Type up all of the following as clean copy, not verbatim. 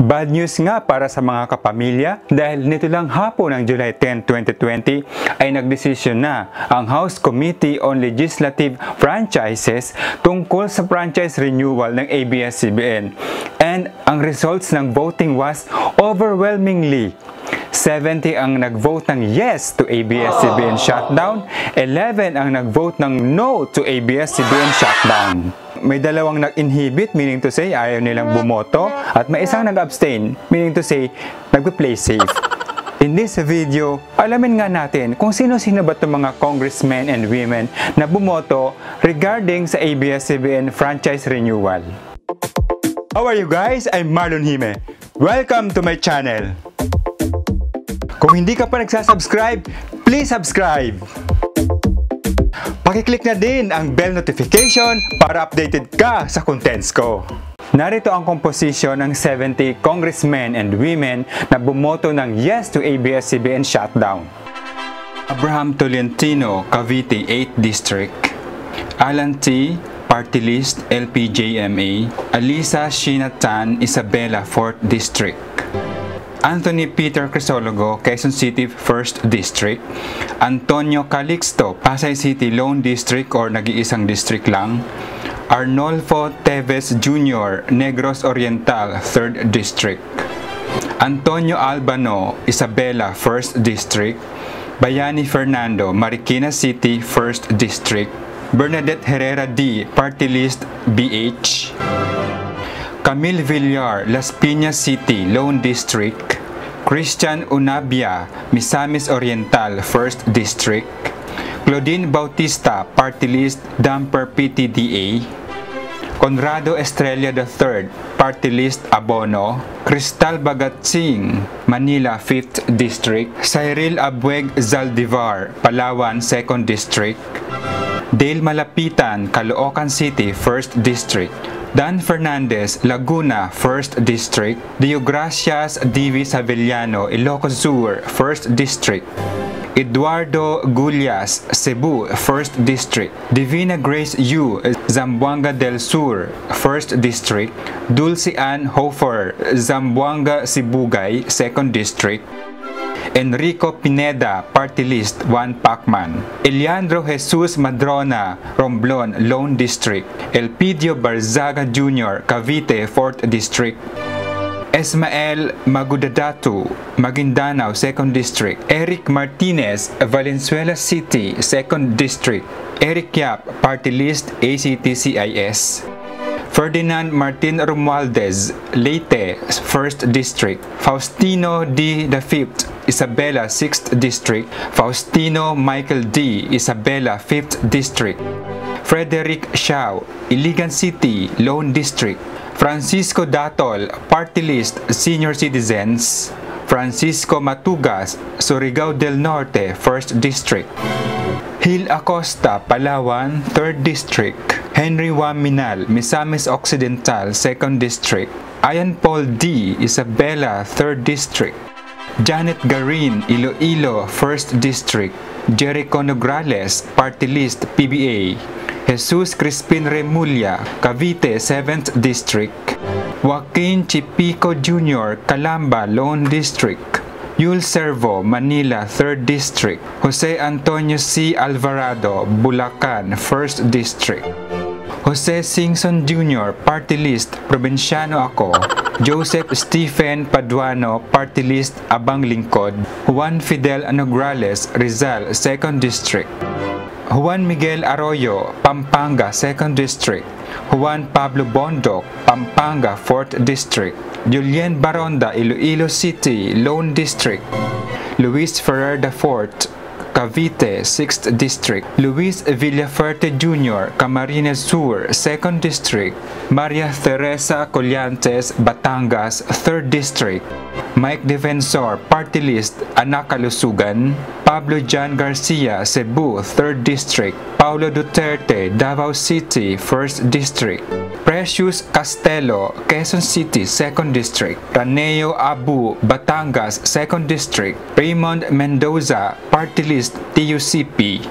Bad news nga para sa mga kapamilya dahil nito lang hapon ng July 10, 2020 ay nagdesisyon na ang House Committee on Legislative Franchises tungkol sa franchise renewal ng ABS-CBN. And ang results ng voting was overwhelmingly 70 ang nag-vote ng yes to ABS-CBN shutdown, 11 ang nag-vote ng no to ABS-CBN shutdown. May dalawang nag-inhibit, meaning to say ayaw nilang bumoto, at may isang nag-abstain, meaning to say nagpe-play safe. In this video, alamin nga natin kung sino-sino ba itong mga congressmen and women na bumoto regarding sa ABS-CBN franchise renewal. How are you guys? I'm Marlon Hime. Welcome to my channel. Kung hindi ka pa nagsasubscribe, please subscribe! Pakiclick na din ang bell notification para updated ka sa contents ko. Narito ang komposisyon ng 70 congressmen and women na bumoto ng yes to ABS-CBN shutdown. Abraham Tolentino, Cavite 8th District. Alan T., Party List, LPJMA. Alisa Sheena Tan, Isabela 4th District. Anthony Peter Crisologo, Quezon City 1st District. Antonio Calixto, Pasay City Lone District or nag-iisang district lang. Arnolfo Teves Jr., Negros Oriental 3rd District. Antonio Albano, Isabela 1st District. Bayani Fernando, Marikina City 1st District. Bernadette Herrera D., Party List BH. Camille Villar, Las Piñas City, Lone District. Christian Unabia, Misamis Oriental, 1st District. Claudine Bautista, Party List, Damper PTDA. Conrado Estrella III, Party List Abono. Cristal Bagatsing, Manila, 5th District. Cyril Abueg Zaldivar, Palawan, 2nd District. Dale Malapitan, Caloocan City, 1st District. Dan Fernandez, Laguna, 1st District. Deogracias Divi Savellano, Ilocos Sur, 1st District. Eduardo Gullias, Cebu, 1st District. Divina Grace Yu, Zamboanga del Sur, 1st District. Dulce Ann Hofer, Zamboanga Sibugay, 2nd District. Enrico Pineda, Party List 1 Pacman. Eliandro Jesus Madrona, Romblon, Lone District. Elpidio Barzaga Jr., Cavite, 4th District. Esmael Magudadatu, Maguindanao, 2nd District. Eric Martinez, Valenzuela City, 2nd District. Eric Yap, Party List ACT-CIS. Ferdinand Martin Romualdez, Leyte, 1st District. Faustino D. the 5th, Isabela, 6th District. Faustino Michael D., Isabela, 5th District. Frederick Xiao, Iligan City, Lone District. Francisco Datol, Party List, Senior Citizens. Francisco Matugas, Surigao del Norte, 1st District. Hil Acosta, Palawan, 3rd District. Henry Waminal, Misamis Occidental, 2nd District. Ian Paul D., Isabela, 3rd District. Janet Garin, Iloilo, 1st District. Jericho Nograles, Party List, PBA. Jesus Crispin Remulla, Cavite, 7th District. Joaquin Chipico Jr., Calamba, Lone District. Yul Servo, Manila, 3rd District. Jose Antonio C. Alvarado, Bulacan, 1st District. Jose Singson Jr., Party List, Provinciano Ako. Joseph Stephen Paduano, Party List, Abang Lingkod. Juan Fidel Nograles, Rizal, 2nd District. Juan Miguel Arroyo, Pampanga, 2nd District. Juan Pablo Bondoc, Pampanga, 4th District. Julien Baronda, Iloilo City, Lone District. Luis Ferrer IV, Cavite, 6th District. Luis Villaferte Jr., Camarines Sur, 2nd District. Maria Teresa Collantes, Batangas, 3rd District. Mike Defensor, Party List, Anakalusugan. Pablo John Garcia, Cebu, 3rd District. Paulo Duterte, Davao City, 1st District. Precious Castelo, Quezon City, 2nd District. Raneo Abu, Batangas, 2nd District. Raymond Mendoza, Party List, TUCP.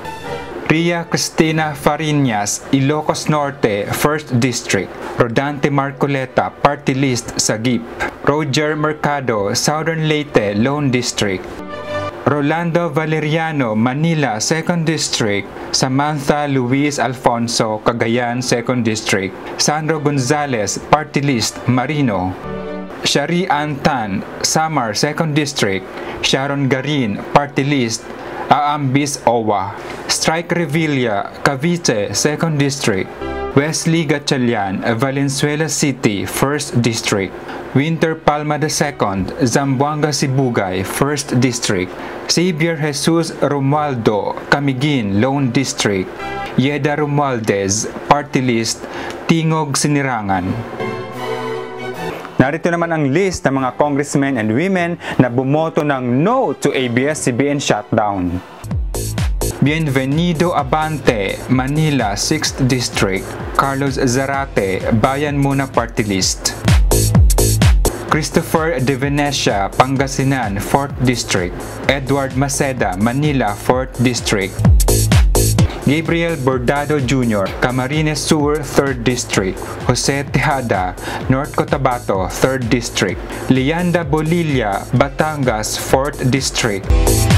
Ria Cristina Fariñas, Ilocos Norte, 1st District. Rodante Marcoleta, Party List, Sagip. Roger Mercado, Southern Leyte, Lone District. Rolando Valeriano, Manila, 2nd District. Samantha Luis Alfonso, Cagayan, 2nd District. Sandro Gonzales, Party List, Marino. Shari Antan, Samar, 2nd District. Sharon Garin, Party List, Aambis, OWA. Strike Revilla, Cavite, 2nd District. Wesley Gatchalian, Valenzuela City, 1st District. Winter Palma II, Zamboanga Sibugay, 1st District. Xavier Jesus Romualdo, Camiguin, Lone District. Yeda Romualdez, Party List, Tingog Sinirangan. Narito naman ang list ng mga congressmen and women na bumoto ng no to ABS-CBN shutdown. Bienvenido Abante, Manila, 6th District. Carlos Zarate, Bayan Muna Party List. Christopher De Venecia, Pangasinan, 4th District. Edward Maceda, Manila, 4th District. Gabriel Bordado Jr., Camarines Sur, 3rd District. Jose Tejada, North Cotabato, 3rd District. Lianda Bolilla, Batangas, 4th District.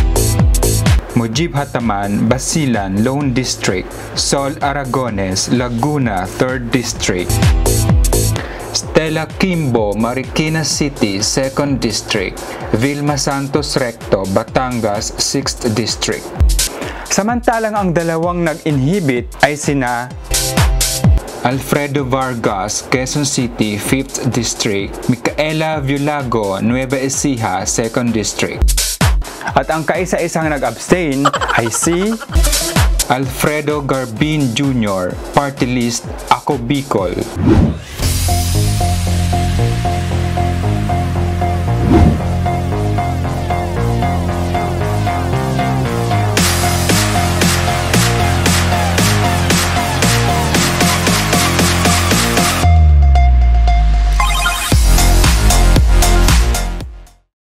Mujib Hataman, Basilan, Lone District. Sol Aragones, Laguna, 3rd District. Stella Kimbo, Marikina City, 2nd District. Vilma Santos Recto, Batangas, 6th District. Samantalang ang dalawang nag-inhibit ay sina Alfredo Vargas, Quezon City, 5th District. Micaela Viulago, Nueva Ecija, 2nd District. At ang kaisa-isang nag-abstain ay si Alfredo Garbin Jr., Party List, Ako Bicol.